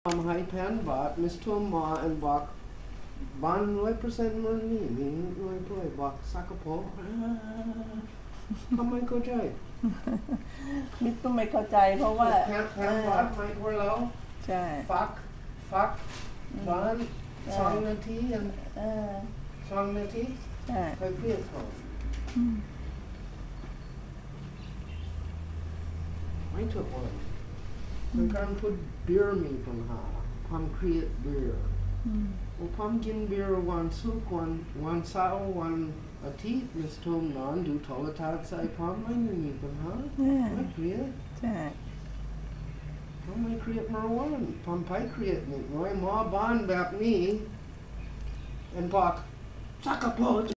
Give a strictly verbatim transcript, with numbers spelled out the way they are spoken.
ทำให้แผนบาทมิสทั่วมาอันบอกบ้านร้อยเปอร์เซ็นต์มันนี่มีร้อยเปอร์บอกสักกระโปงทำไมเข้าใจมิต้องไม่เข้าใจเพราะว่าแผนแผนบาทไม่พอเราใช่ฟักฟักบ้านสองนาทีอันสองนาทีใครเปลี่ยนเขาไม่ถูกเลยในการพูดเบียร์มีปัญหาความเครียดเบียร์ผมกินเบียร์วันศุกร์วันวันเสาร์วันอาทิตย์มิสทมนอนดูโทรทัศน์ใส่ผมไม่มีปัญหาไม่เครียดผมไม่เครียดมาวันผมไปเครียดนิดหน่อยหมอบ้านแบบนี้อันบอกสักกระโปรง